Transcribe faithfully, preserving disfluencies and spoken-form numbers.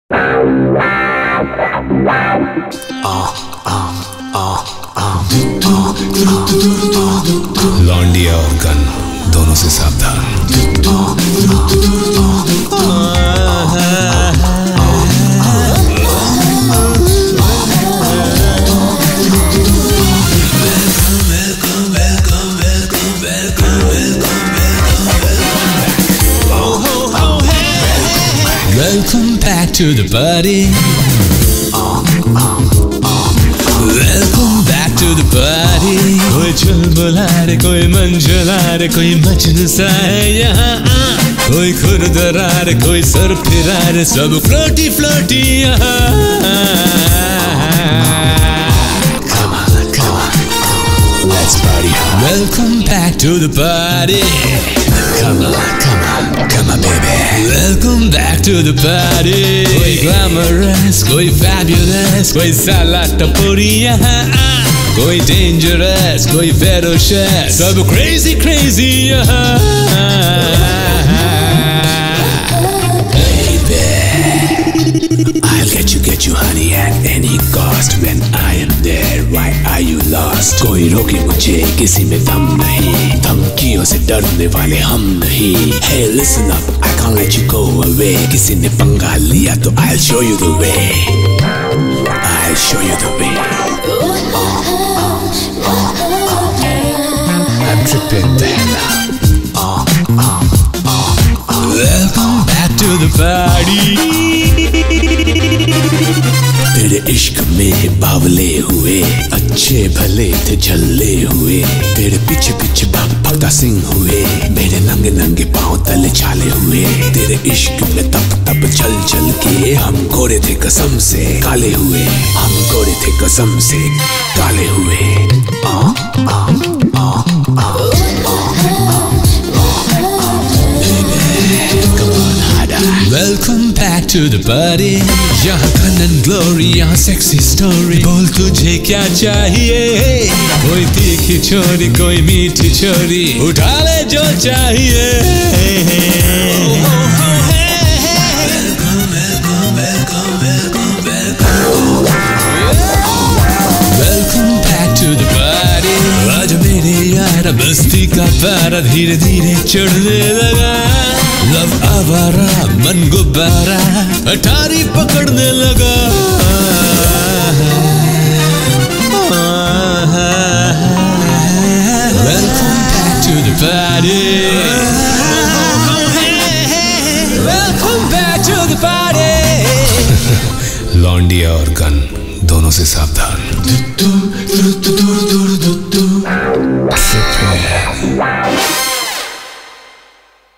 लौंडिया और गन दोनों से सावधान। Welcome back to the party. Welcome back to the party. कोई चुलबुला रे, कोई मंजुला रे, कोई मजनू सा है यहाँ। कोई खुरदरा रे, कोई सर फिरा रे, सब फ्लोटी फ्लोटी यहाँ। Come on, come on, let's party hard. Welcome back to the party. Come on, come on, come on, baby. Welcome back to the party. कोई glamorous, कोई fabulous, कोई साला टपोरी यहाँ। कोई dangerous, कोई ferocious, सब crazy crazy यहाँ। Baby, I'll get you, get you, honey, at any cost. When I am there, why are you lost? कोई रोके मुझे, किसी में दम नहीं, धमकियों से डरने वाले हम नहीं। Hey, listen up, I can't let you go away. किसी ने पंगा लिया तो I'll show you the way. I'll show you the way. I'm tripping the hell out. Welcome back to the party. तेरे इश्क में बावले हुए, अच्छे भले थे झल्ले हुए। तेरे पीछे पीछे भाग भगता सिंह हुए, मेरे नंगे नंगे पाँव तले छाले हुए। तेरे इश्क में तप तप चल चल के हम गोरे थे कसम से काले हुए, हम गोरे थे कसम से काले हुए। आ, आ, आ, आ, Welcome back to the party. यहाँ fun and glory, यहाँ sexy story. बोल तुझे क्या चाहिए? कोई तीखी छोरी, कोई मीठी छोरी, उठा ले जो चाहिए। Welcome back to the party. आज मेरे यार बस्ती का पारा धीरे धीरे चढ़ने लगा। लव आवारा मन गुब्बारा अटारी पकड़ने लगा। Welcome back to the party. Welcome back to the party. लौंडिया और गन दोनों से सावधान।